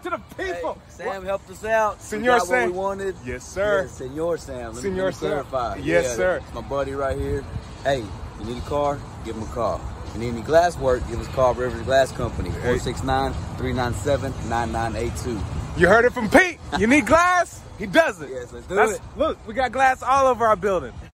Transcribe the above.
to the people. Hey, Sam helped us out. Senor Sam. What we wanted. Yes, sir. Yes, Senor Sam. Senor Let me Sam. clarify. Yes, yeah, sir. My buddy right here. Hey, you need a car? Give him a call. You need any glass work? Give us a call, Rivers Glass Company. 469-397-9982. You heard it from Pete. You need glass? He does it. Yes, let's do it. Look, we got glass all over our building.